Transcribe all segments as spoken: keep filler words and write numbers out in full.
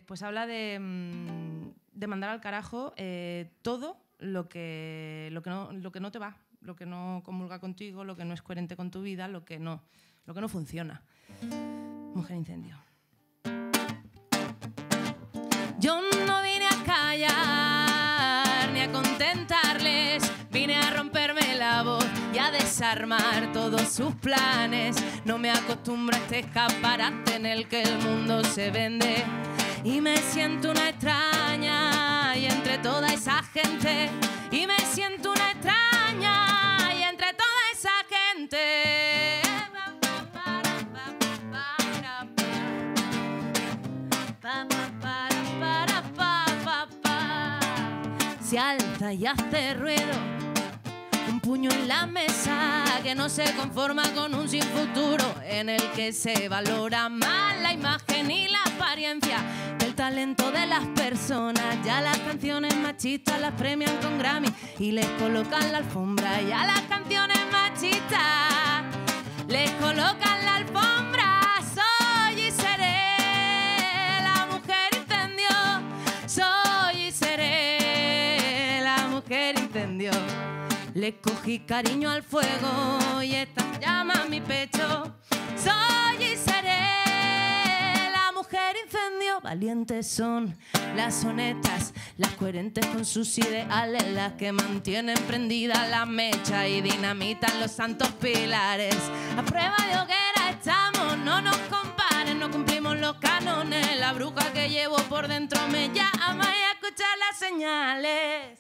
pues habla de, de mandar al carajo eh, todo lo que, lo, que no, lo que no te va, lo que no comulga contigo, lo que no es coherente con tu vida, lo que no, lo que no funciona. Mujer incendio. Yo no vine a callar ni a contentarles, vine a romperme la voz y a desarmar todos sus planes. No me acostumbro a este escaparate en el que el mundo se vende y me siento una extraña y entre toda esa gente, y me siento una extraña y entre toda esa gente. Se alza y hace ruido un puño en la mesa que no se conforma con un sin futuro, en el que se valora más la imagen y la apariencia que el talento de las personas. Ya las canciones machistas las premian con Grammy y les colocan la alfombra. Ya las canciones machistas les colocan la alfombra. Soy y seré la mujer incendio. Soy y seré la mujer incendio. Le cogí cariño al fuego y esta llama a mi pecho. Soy y seré la mujer incendio. Valientes son las honestas, las coherentes con sus ideales, las que mantienen prendida la mecha y dinamitan los santos pilares. A prueba de hoguera estamos, no nos comparen, no cumplimos los cánones. La bruja que llevo por dentro me llama y a escuchar las señales.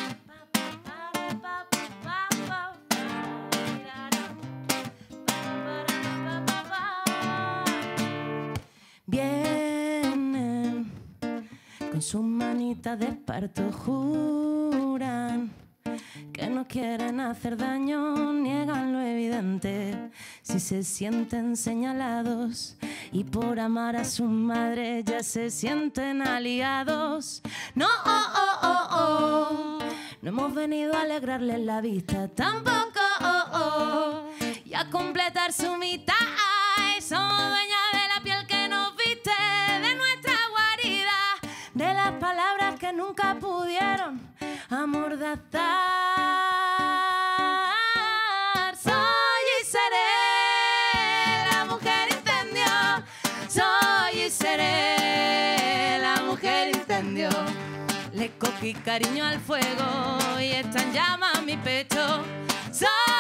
Vienen con sus manitas de esparto, juran que no quieren hacer daño, niegan lo evidente. Si se sienten señalados y por amar a su madre ya se sienten aliados. No, oh, oh, oh, oh. No hemos venido a alegrarles la vista tampoco, oh, oh. Y a completar su mitad. Somos dueñas de la piel que nos viste, de nuestra guarida, de las palabras que nunca pudieron amordazar. Soy y seré la mujer incendio. Soy y seré la mujer incendio. Le cogí cariño al fuego y está en llama mi pecho. Soy